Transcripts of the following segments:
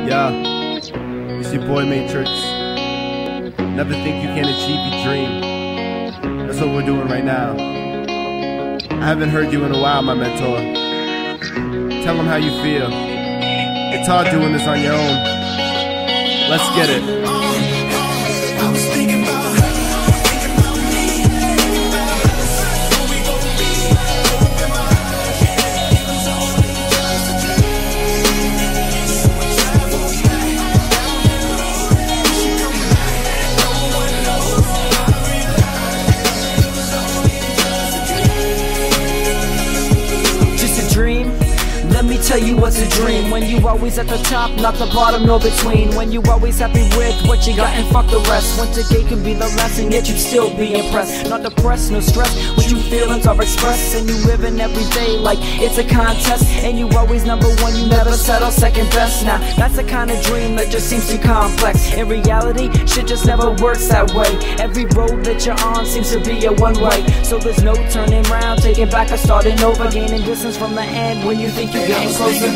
Yeah, it's your boy Matrix. Never think you can achieve your dream. That's what we're doing right now. I haven't heard you in a while, my mentor. Tell them how you feel. It's hard doing this on your own. Let's get it. I was thinking about her. Let me tell you what's a dream. When you always at the top, not the bottom nor between. When you always happy with what you got and fuck the rest. Once a gate can be the last and yet you'd still be impressed. Not depressed, no stress, what you feelings are expressed. And you living every day like it's a contest. And you always number one, you never settle second best. Now, that's the kind of dream that just seems too complex. In reality, shit just never works that way. Every road that you're on seems to be a one-way. So there's no turning around, taking back or starting over. Gaining distance from the end when you think you're getting closer.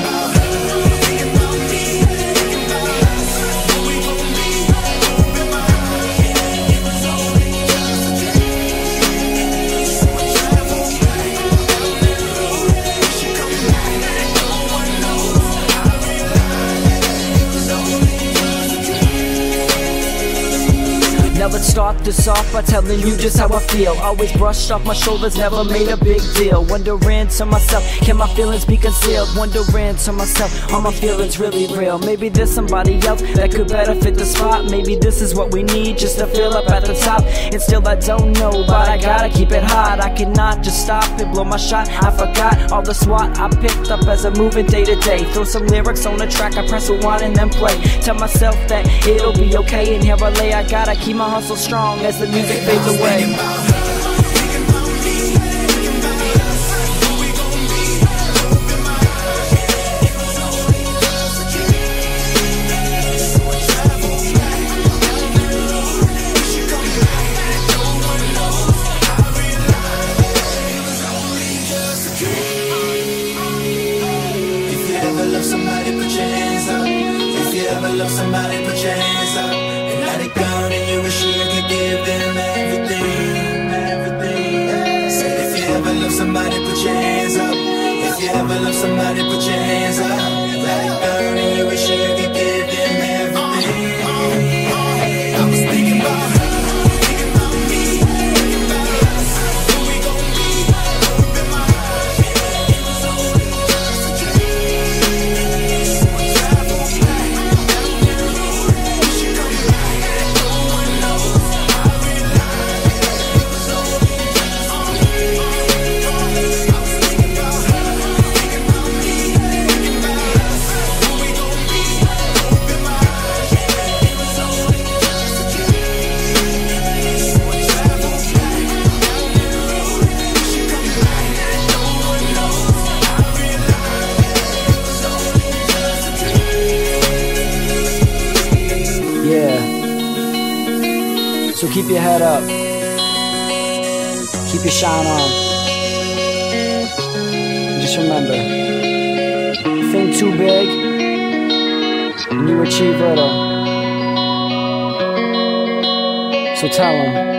Now let's start this off by telling you just how I feel. Always brushed off my shoulders, never made a big deal. Wondering to myself, can my feelings be concealed? Wondering to myself, are my feelings really real? Maybe there's somebody else that could better fit the spot. Maybe this is what we need just to feel up at the top. And still I don't know, but I gotta keep it hot. I cannot just stop and blow my shot. I forgot all the SWAT I picked up as I'm moving day to day. Throw some lyrics on the track, I press rewind and then play. Tell myself that it'll be okay, and here I lay. I gotta keep my hustle strong as the music fades away. If you ever love somebody, put your hands up. If you ever love somebody, put your hands up. And let it go, and you wish you could give them everything, everything. Said if you ever love somebody, put your hands up. If you ever love somebody, put your hands up. Let it go, and you wish you could give them everything. I was thinking about her. Yeah. So keep your head up. Keep your shine on. And just remember, think too big and you achieve little. So tell them.